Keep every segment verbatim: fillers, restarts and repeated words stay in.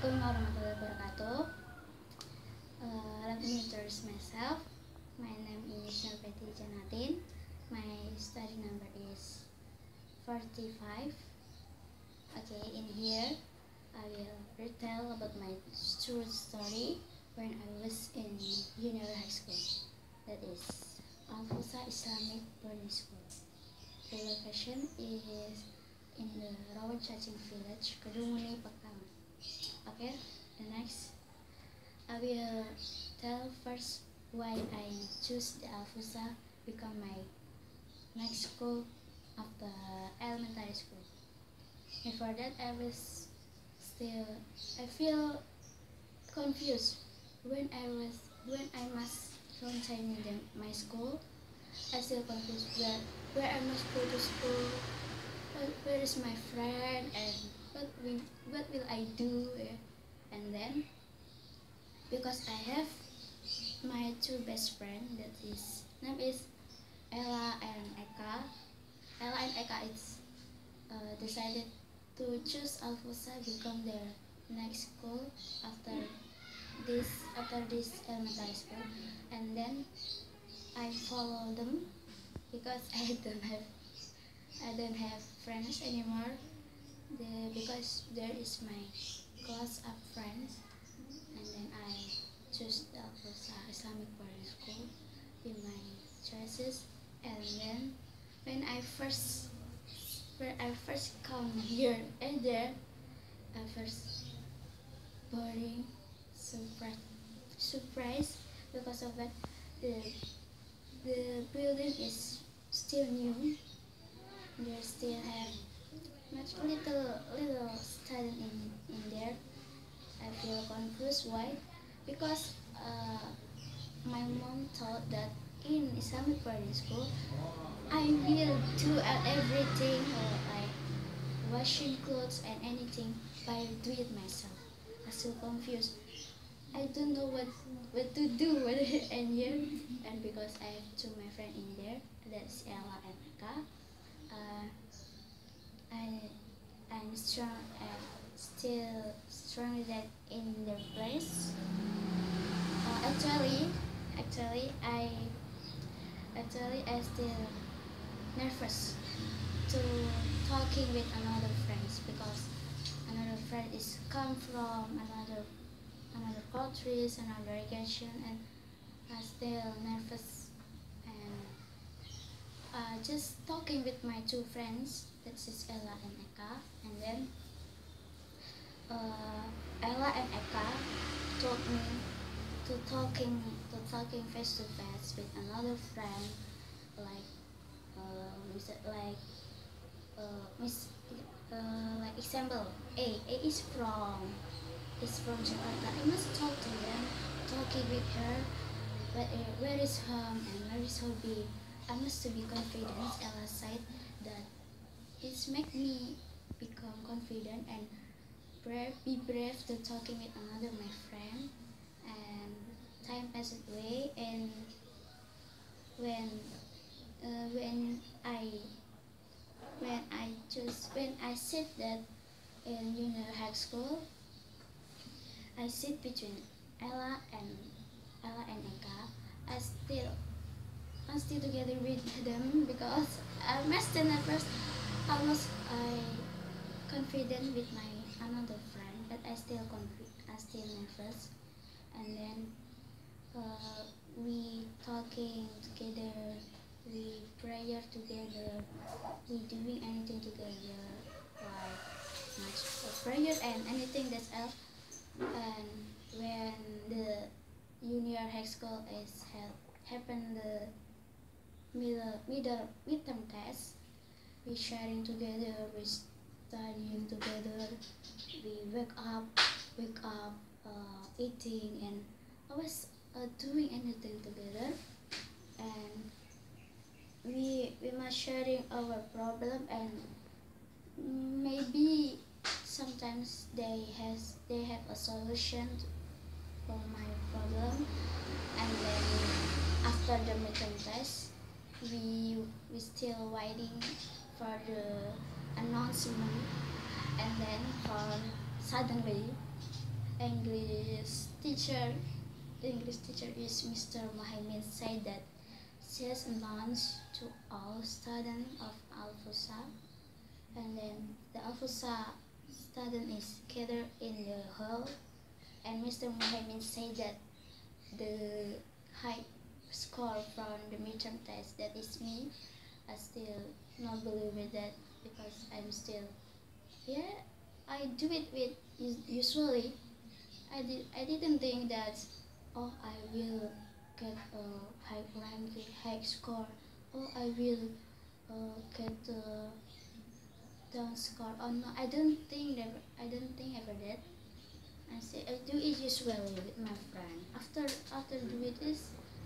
Assalamualaikum warahmatullahi wabarakatuh. Uh, let me introduce myself. My name is Bayti Jannatin. My study number is forty-five. Okay, in here I will retell about my true story when I was in yunior high school. That is Al-Fusa Islamic Boarding School. The location is in the Rawan Cacing village, Kedunguni, Pakam. Okay, the next I will tell first why I choose the Al-Fusa become my next school after elementary school. Before that, I was still I feel confused when I was when I must continue the, my school. I still confused where where I must go to school. Where is my friend and what will what will I do? And then because I have my two best friends, that is name is Ella and Eka. Ella and Eka is uh, decided to choose Al-Fusa become their next school after this after this elementary school, and then I follow them because I don't have I don't have friends anymore. The, because there is my class up friends, and then I choose the Al-Fusa Islamic Boarding School in my choices. And then when I first when I first come here and there, I first boring surprise surprise because of that the the building is still new. They still have much little little student in, in there. I feel confused. Why? Because uh, my mom thought that in Islamic boarding school I will do everything, uh, like washing clothes and anything by do it myself. I still confused. I don't know what what to do in here, and because I have two my friend in there, that's Ella and Eka. Uh, I I'm strong and still strong that in the place. Uh, actually, actually I actually I still nervous to talking with another friends because another friend is come from another another countries, another region, and I still nervous and uh, just talking with my two friends, that is Ella and Eka, and then uh, Ella and Eka told me to talking to talking face to face with another friend, like uh, like uh, Miss uh, like example A A is from is from Jakarta. I must talk to them, talking with her. Where, where is home and where is hobby? I must to be confident. Ella said that it's make me become confident and brave, be brave to talking with another my friend. And time passed away, and when uh, when I when I choose when I said that in junior high school, I sit between Ella and Ella and Eka. I still I'm still together with them because I'm still nervous. Almost I confident with my another friend, but I still confi- I still nervous. And then uh, we talking together, we prayer together, we doing anything together, like much prayer and anything that's else. And when the junior high school is held, happened the middle middle midterm test, we sharing together, we studying together, we wake up wake up uh, eating and always uh, doing anything together. And we we must sharing our problem, and maybe sometimes they has they have a solution for my problem. And then after the midterm test, we we still waiting for the announcement, and then for suddenly English teacher, English teacher is Mister Mohammed said that she has announced to all students of Al-Fusa, and then the Al-Fusa student is gathered in the hall, and Mister Mohammed said that the high score from the midterm test, that is me. I still not believe in that because I'm still, yeah, I do it with usually. I did I didn't think that, oh, I will get a high rank, high score. Oh, I will uh, get a down score. Oh no, I don't think that. I don't think ever that. I say I do it usually with my friend. After after do it is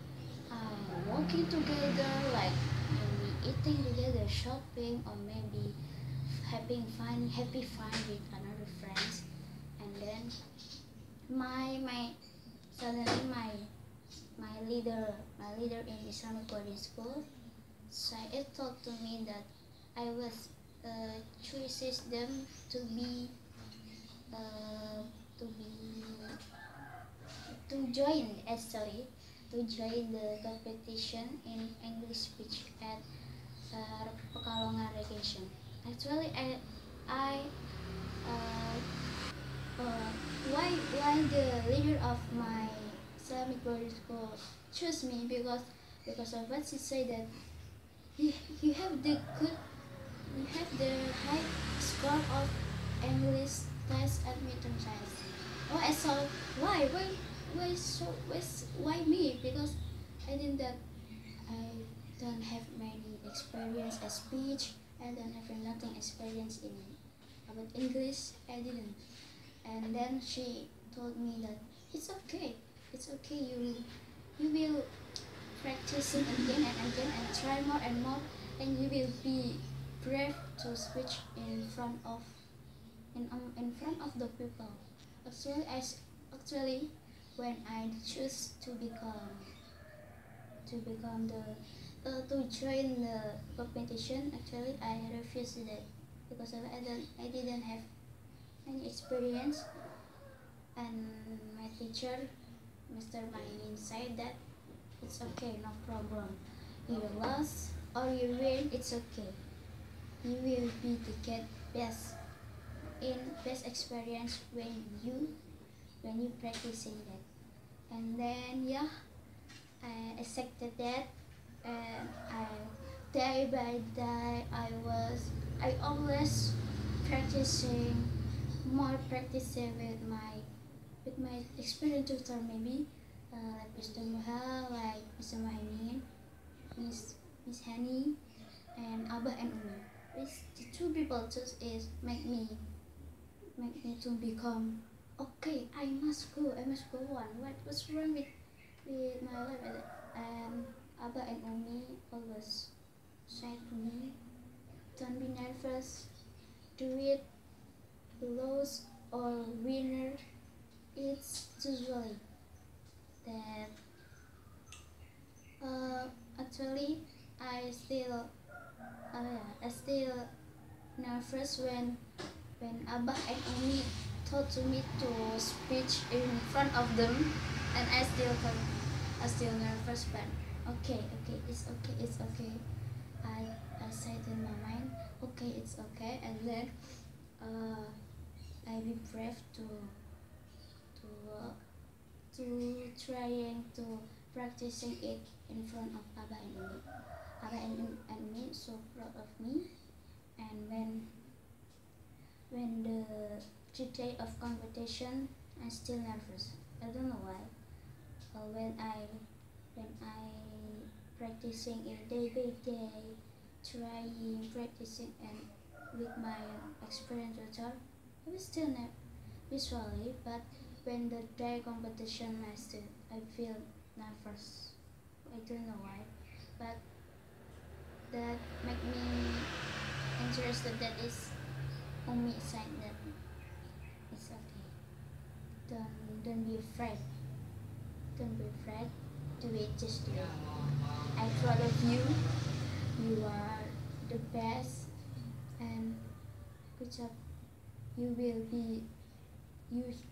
uh, walking together, like maybe eating together, shopping, or maybe having fun, happy fun with another friends, and then my my suddenly my my leader my leader in Islamic boarding school, so it told to me that I was uh, chooses them to be uh, to be to join actually to join the competition in English speech at uh, Pekalongan region. Actually, I I uh, uh, why why the leader of my Islamic boarding school chose me, because because of what she said that you, you have the good you have the high score of English test at midterm science. Oh, I saw why why why so why, why me, because I think that I don't have many experience as speech. I don't have nothing experience in about English. I didn't. And then she told me that it's okay. It's okay. You you will practicing again and again and try more and more, and you will be brave to speak in front of in um, in front of the people. Actually, I actually when I choose to become to become the uh, to join the competition, actually I refused it because I don't I didn't have any experience, and my teacher, Mister Maimin, said that it's okay, no problem. You lose or you win, it's okay. You will be to get best in best experience when you when you practicing that. And then yeah, I accepted that, and I day by day I was I always practicing more practicing with my with my experience tutor, maybe uh, like Mister Muha, like Mister Mahimin, Miss Miss Hani, and Abah and Umi. These the two people just is make me make me to become okay. I must go. I must go on. What what's wrong with with my life? And Abah and Umi always said to me, don't be nervous. Do it. Lose or winner. It's usually that. Uh, actually, I still, uh, yeah, I still nervous when when Abah and Umi told to me to speech in front of them, and I still I still nervous, but okay, okay, it's okay, it's okay. I I said in my mind, okay, it's okay, and then uh, I be brave to to uh, to trying to practicing it in front of Abah and Umi. Abah and, and me so proud of me, and when when the three day of competition, I still nervous. I don't know why. Uh, when I when I practicing it day by day, trying practicing and with my experience tutor, I was still not visually, but when the day competition, I still I feel nervous. I don't know why, but that make me interested. That is Umi said that it's okay. Don't don't be afraid. Don't be afraid. Do it, just do it. I'm proud of you. You are the best, and good job. You will be you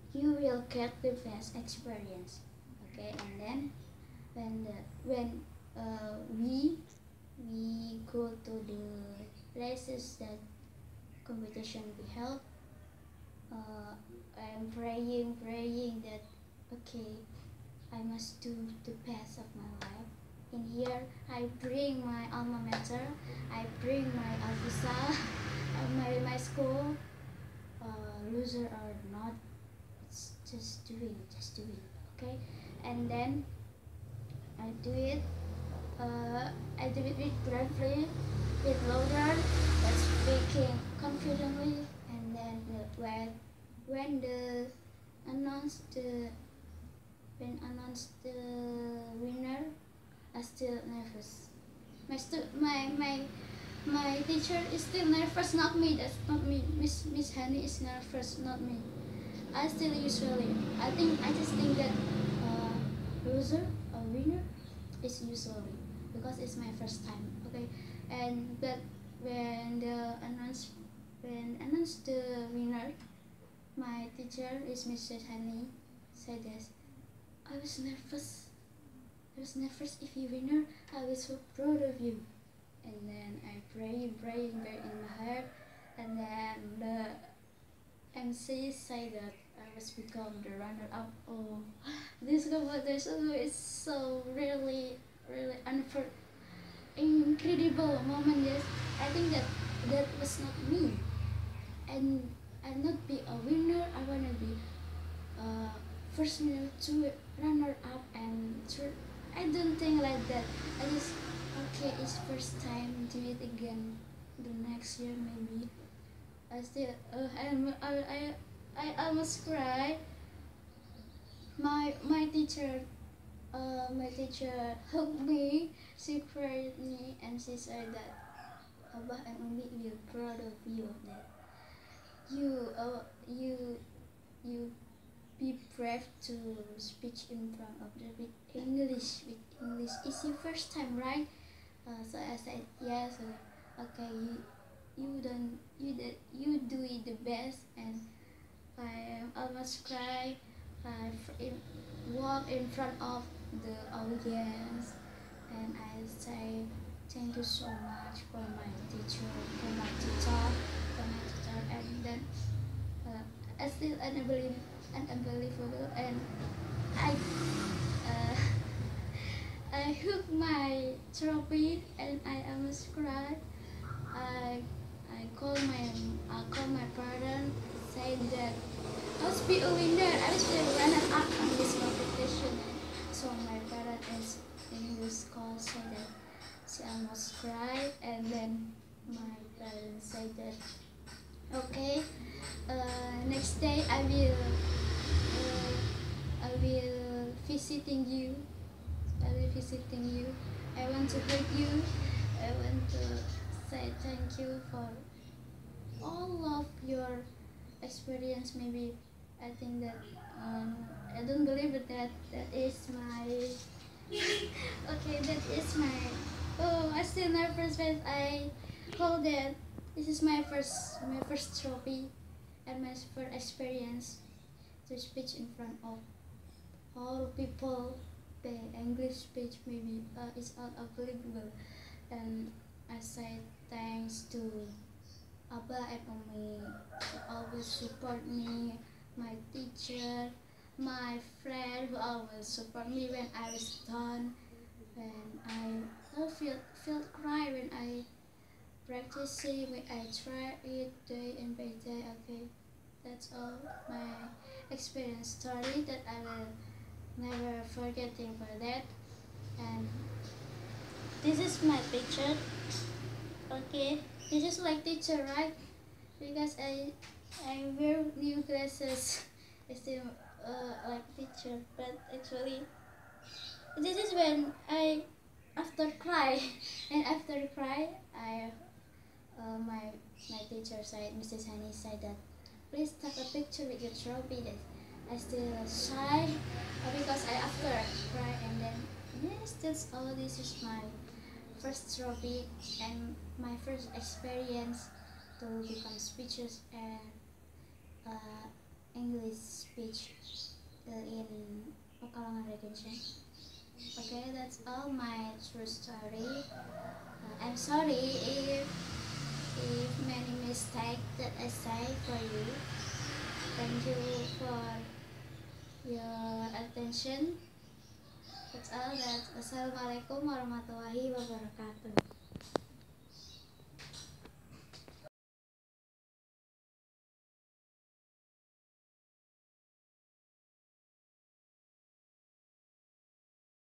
you will get the best experience. Okay, and then when the when uh, we we go to the places that competition we held, uh, I am praying praying that okay, I must do the best of my life. In here, I bring my alma mater, I bring my officer, my my school. Uh, loser or not, it's just doing, just doing. Okay, and then I do it. Uh, I do it with bravely, with louder, but speaking confidently. And then the, when when the announce the when announce the winner, I still nervous. My stu my my my teacher is still nervous, not me. That's not me. Miss Miss Honey is nervous, not me. I still usually. I think I just think that uh, loser or winner is usually because it's my first time. Okay, and but when the announce when announced the winner, my teacher is Missus Honey said this. I was nervous. I was nervous. If you winner, I was so proud of you. And then I praying, praying, praying in my heart. And then the M C said that I was become the runner-up. Oh, this competition is so really, really unfor- incredible moment. Yes, I think that that was not me. And I not be a winner. I wanna be uh, first winner, two runner up, and third. I don't think like that. I just okay. It's first time do it again. The next year maybe. I still uh, I'm, I I I almost cry. My my teacher uh, my teacher hugged me. She cried me and she said that Abah and Umi will proud of you that you uh, you you be brave to speak in front of the with English with English. It's your first time, right? Uh, so I said yes. So, okay, you you don't you did you do it the best, and I almost cry. I in, walk in front of the audience, and I say thank you so much for my teacher, for my tutor, for my tutor, and then uh, I still unbelievable, unbelievable, and I uh, I hook my trophy, and I almost cried. I I call my I call my parent, say that I must be a winner. I must be a runner up on this competition. So my parent is in this call say that she almost cried, and then my parents say that okay, uh, next day I will uh, I will visiting you. I will visiting you. I want to hug you. I want to say thank you for all of your experience. Maybe I think that um, I don't believe that that, that is my okay. That is my oh. I still nervous when I call that. This is my first my first trophy and my first experience to speak in front of all people. The English speech maybe uh, is unbelievable, and I say thanks to Abba and Umi who always support me, my teacher, my friend who always support me when I was down, when I I feel felt cry when I practicing, when I try it day and by day. Okay, that's all my experience story that I will never forgetting for that. And this is my picture. Okay, this is like teacher, right? Because I I wear new glasses. I still uh, like teacher, but actually this is when I after cry and after cry I uh, my my teacher said, Missus Hani said that please take a picture with your trophy. That I still shy uh, because I after cry, and then yes, that's all. This is my first trophy and my first experience to become speeches, and uh, English speech uh, in Pekalongan retention. Okay, that's all my true story. Uh, I'm sorry if if many mistakes that I say for you. Thank you for your attention. That's all. That's Assalamualaikum warahmatullahi wabarakatuh.